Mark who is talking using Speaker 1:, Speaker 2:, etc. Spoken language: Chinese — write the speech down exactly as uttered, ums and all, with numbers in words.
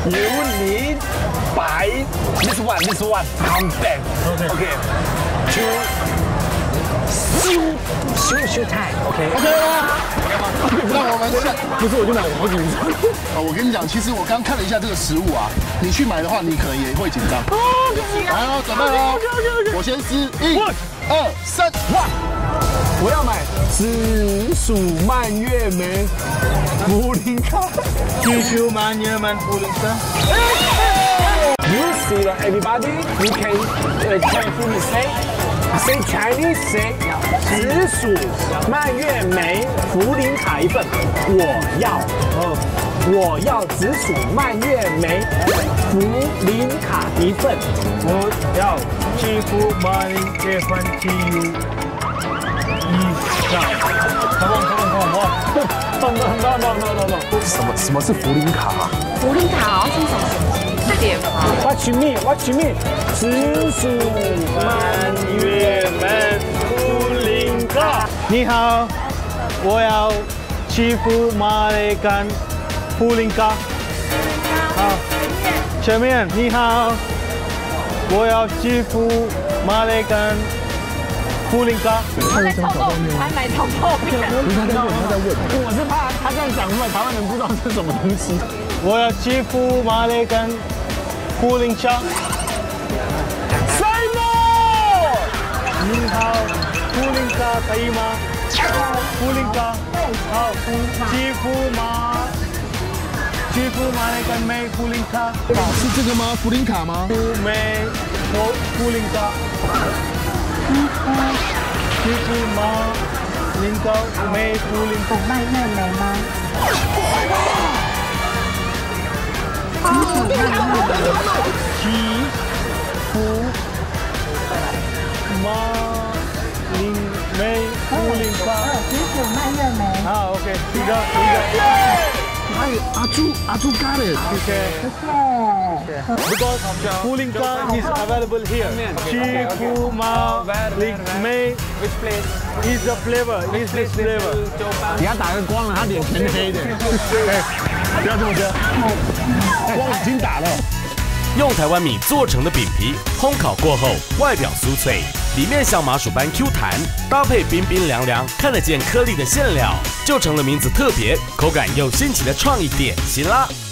Speaker 1: 油淋白 ，this one this one come back
Speaker 2: OK
Speaker 1: OK two 修修修 time OK
Speaker 3: OK 吗？那我们下
Speaker 1: 不是我就买我好紧张。
Speaker 3: 啊，我跟你讲，其实我刚看了一下这个食物啊，你去买的话，你可能也会紧张。来哦，准备喽！我先撕，一、二、三，哇！
Speaker 1: 我要买紫薯蔓越莓茯苓卡。
Speaker 2: 紫薯蔓越莓茯苓卡。
Speaker 1: You see that everybody? You can uh, can hear me say say Chinese say 紫薯蔓越莓茯苓卡一份。我要，哦，我要紫薯蔓越莓茯苓卡一份。
Speaker 2: 我要欺负马铃这份体育。 Come on, come on, come on,
Speaker 1: no, no, no, no, no, no. 什么什么是茯苓卡啊？
Speaker 4: 茯苓卡好像是一种点吗
Speaker 1: ？Watch me, watch me. 紫薯蔓越莓茯苓卡。
Speaker 2: 你好，我要欺负马雷干茯苓卡。好，前面你好，我要欺负马雷干。 茯苓咖，
Speaker 4: 他在炒豆腐，还买炒豆腐。
Speaker 1: 不是他在问，他在问。我是怕他这样讲出来，台湾人不知道是什么东西。
Speaker 2: 我要欺负马雷干茯苓咖。
Speaker 1: Say no！
Speaker 2: 你好，茯苓咖可以吗？茯苓咖，好，欺负马，欺负马雷干梅茯苓咖。
Speaker 3: 是这个吗？茯苓卡吗？
Speaker 2: 梅茯茯苓咖。 欺负马铃糕梅茯苓卡蔓越莓吗？欺负马铃梅茯苓卡。紫薯蔓越莓。好 ，OK， 一个一个。
Speaker 3: 哎，阿朱阿朱 got it。
Speaker 2: 谢谢。Because茯苓咖 is available here. 欺负马铃梅
Speaker 1: Which place?
Speaker 2: is the flavor. Is this flavor?
Speaker 1: 给他打个光了，他脸全黑的。
Speaker 3: 不要这么说，光已经打了。
Speaker 5: 用台湾米做成的饼皮，烘烤过后，外表酥脆，里面像麻薯般 Q 弹，搭配冰冰凉凉、看得见颗粒的馅料，就成了名字特别、口感又新奇的创意点心啦。